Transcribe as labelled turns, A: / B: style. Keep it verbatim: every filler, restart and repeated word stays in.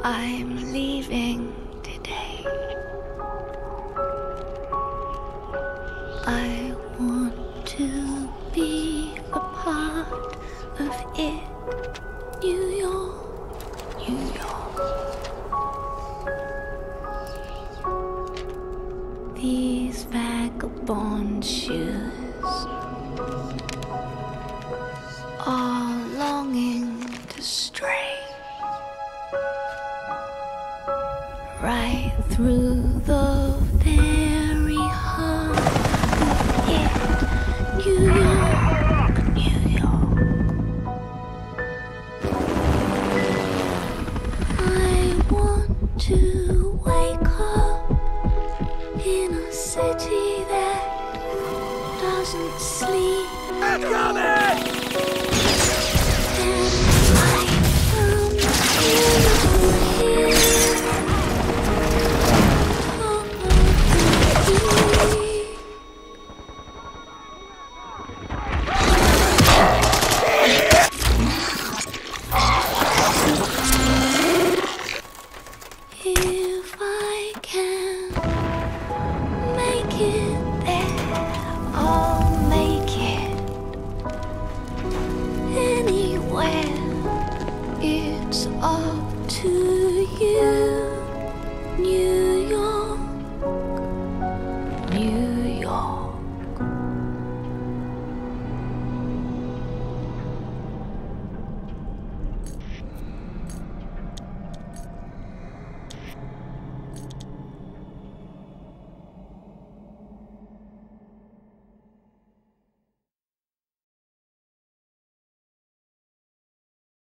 A: I'm leaving today. I want to be a part of it. New York, New York. These vagabond shoes are longing to stray right through the very heart of it. New York, New York. I want to wake up in a city that doesn't sleep.
B: I'm coming!
A: And I am here. If I can make it there, I'll make it anywhere. It's up to you, you.